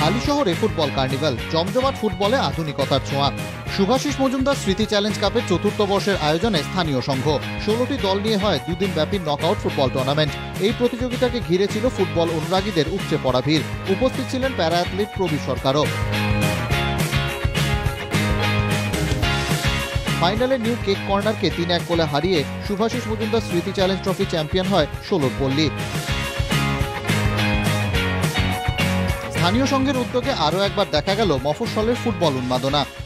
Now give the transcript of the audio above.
হালিশহরে football carnival, জমজমাট ফুটবলে আধুনিকতার ছোঁয়া। শুভাশিস মজুমদার স্মৃতি চ্যালেঞ্জ কাপের চতুর্থ বর্ষের আয়োজনে স্থানীয় সংঘ 16টি দল নিয়ে হয় দুদিন ব্যাপী নকআউট ফুটবল টুর্নামেন্ট। এই প্রতিযোগিতাকে ঘিরে ছিল ফুটবল অনুরাগীদের উপচে পড়া ভিড়। উপস্থিত ছিলেন প্যারা অ্যাথলিট প্রবীর সরকারও। ফাইনালে নিউ কেক কর্নারকে 3-1 গোলে হারিয়ে শুভাশিস মজুমদার স্মৃতি চ্যালেঞ্জ ট্রফি চ্যাম্পিয়ন হয় ষোলোর পল্লী। স্থানীয় সংঘের উদ্যোগে আরও একবার দেখা গেল মফস্বলের ফুটবল উন্মাদনা।